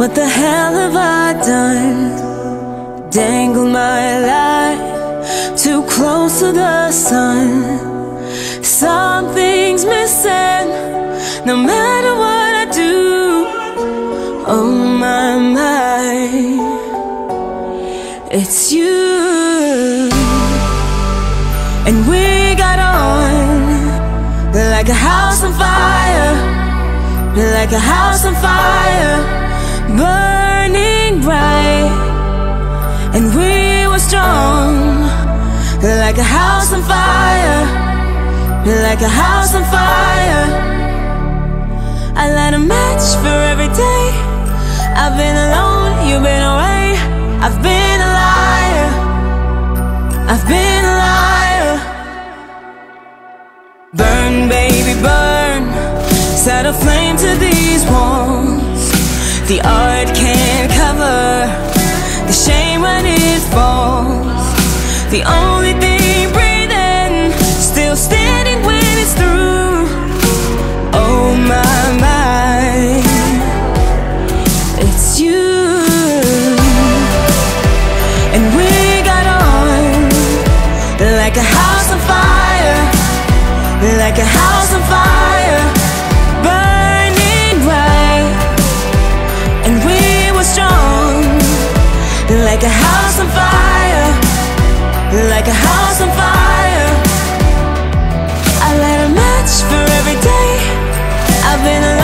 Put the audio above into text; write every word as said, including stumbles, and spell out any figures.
What the hell have I done? Dangled my life too close to the sun. Something's missing, no matter what I do. Oh my, my, it's you. And we got on like a house on fire, like a house on fire, burning bright. And we were strong, like a house on fire, like a house on fire. I light a match for every day. I've been alone, you've been away. I've been a liar, I've been a liar. Burn, baby, burn. Set a flame to these walls. The art can't cover the shame when it falls. The only thing breathing, still standing when it's through. Oh my, my, it's you. And we got on like a house on fire, like a house on fire, burning bright. And we were strong, like a house on fire, like a house on fire. I light a match for every day. I've been